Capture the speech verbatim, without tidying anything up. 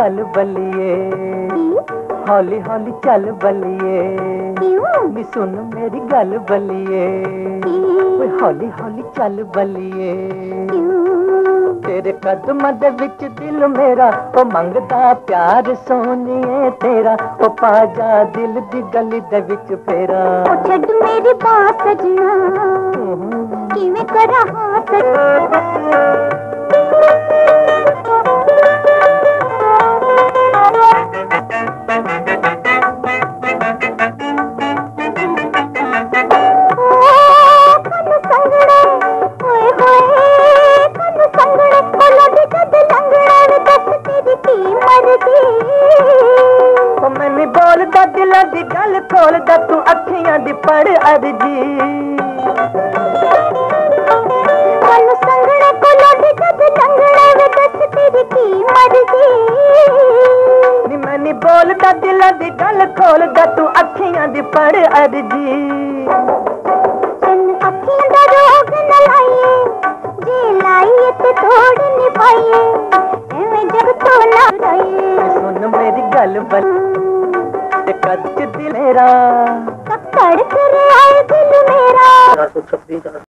गल बलिए, हौली हौली चल बलिए, नी सुन मेरी गल बलिए, हौली हौली चल बलिए। तेरे कदमां दे विच दिल मेरा ओ मंगदा प्यार सोनिए तेरा, ओ पा जा दिल दी गली दे विच फेरा। ओ छड्ड मेरी बात सजना किवें करा हाथ मैंने बोलदा दिलां दी गल खोलदा तू अखियां दी पढ़ अर्जी। कल संगड़े को लोडी जद लंगड़े वे दस तेरी की मर्जी। नी मैंने बोलदा दिलां दी गल खोलदा तू अखियां दी पढ़ अर्जी। चल अखियां दा रोग न लाइए, जे लाइए ते तोड़ नहीं पाइए, एवें जग तो ना रहिए। सुन मेरी गल बल कद दिल मेरा तड़क रहा है दिल मेरा।